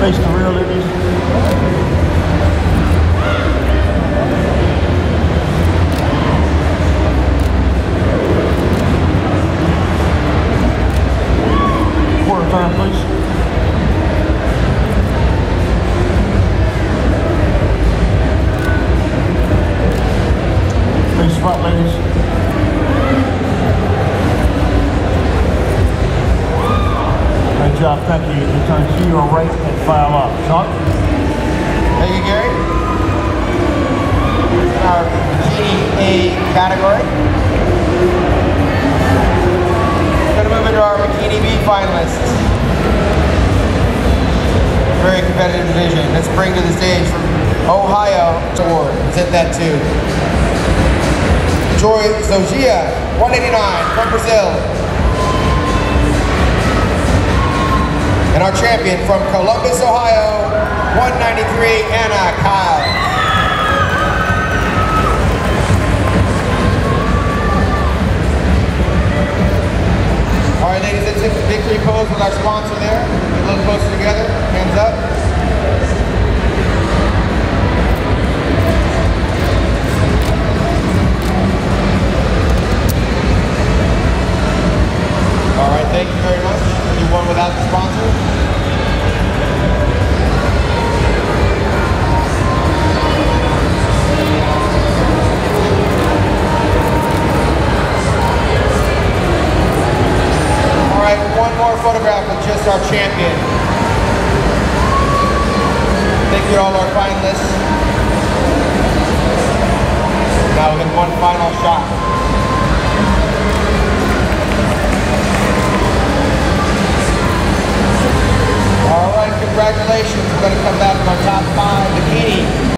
Face the rear, ladies. Quarter turn, please. Face front, ladies. Good job, thank you. You turn to your right and file up. Sean? Thank you, Gary. Our Bikini A category. We're going to move into our Bikini B finalists. Very competitive division. Let's bring to the stage from Ohio award. Present that too. Joy Zogia, 189 from Brazil. And our champion from Columbus, Ohio, 193, Anna Kyle. All right, ladies, let's take the victory pose with our sponsor there. Get a little closer together, hands up. All right, thank you very much. You won without the sponsor. All right, one more photograph with just our champion. Thank you to all our finalists.